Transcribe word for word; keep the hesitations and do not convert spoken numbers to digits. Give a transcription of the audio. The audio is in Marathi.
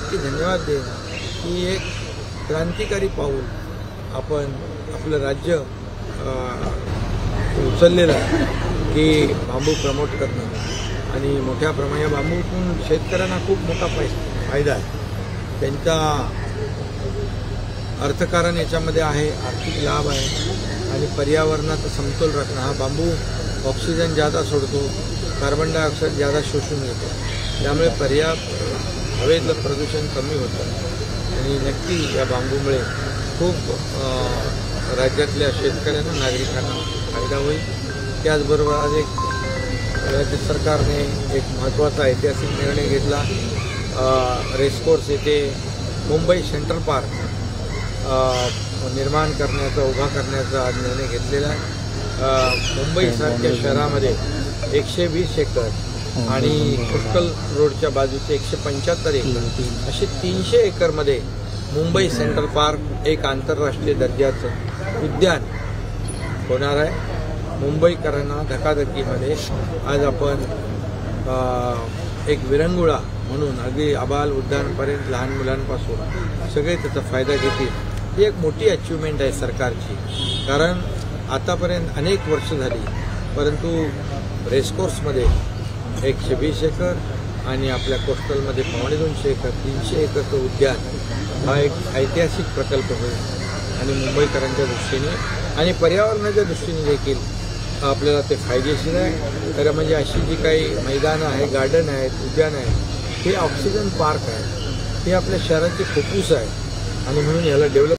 नक्की धन्यवाद देईन की एक क्रांतिकारी पाऊल आपण आपलं राज्य उचललेलं आहे की बांबू प्रमोट करणं आणि मोठ्या प्रमाणात बांबूतून शेतकऱ्यांना खूप मोठा फायदा आहे. त्यांचा अर्थकारण याच्यामध्ये आहे, आर्थिक लाभ आहे आणि पर्यावरणाचा समतोल राखणं. हा बांबू ऑक्सिजन जादा सोडतो, कार्बन डायऑक्साईड जादा शोषून घेतो, त्यामुळे पर्या हवेतलं प्रदूषण कमी होतं आणि नक्की या बांबूमुळे खूप राज्यातल्या शेतकऱ्यांना नागरिकांना फायदा होईल. त्याचबरोबर आज एक राज्य सरकारने एक महत्त्वाचा ऐतिहासिक निर्णय घेतला. रेसकोर्स येथे मुंबई सेंट्रल पार्क निर्माण करण्याचा उभा करण्याचा आज निर्णय घेतलेला आहे. मुंबईसारख्या शहरामध्ये एकशे वीस एकर आणि कोस्टल रोडच्या बाजूचे एकशे पंच्याहत्तर एकर असे तीनशे एकरमध्ये मुंबई सेंट्रल पार्क एक आंतरराष्ट्रीय दर्जाचं उद्यान होणार आहे. मुंबईकरांना धकाधकीमध्ये आज आपण एक विरंगुळा म्हणून अगदी आबाल उद्यानपर्यंत लहान मुलांपासून सगळे त्याचा फायदा घेतील. ही एक मोठी अचिव्हमेंट आहे सरकारची, कारण आतापर्यंत अनेक वर्ष झाली परंतु रेसकोर्समध्ये एकशे वीस एकर आणि आपल्या कोस्टलमध्ये पावणे दोनशे एकर तीनशे एकरचं उद्यान हा एक ऐतिहासिक प्रकल्प होईल आणि मुंबईकरांच्या दृष्टीने आणि पर्यावरणाच्या दृष्टीने देखील आपल्याला ते फायदेशीर आहे. तर म्हणजे अशी जी काही मैदानं आहे, गार्डन आहेत, उद्यान आहेत, हे ऑक्सिजन पार्क आहे, हे आपल्या शहराचे फुफ्फुस आहे आणि म्हणून याला डेव्हलप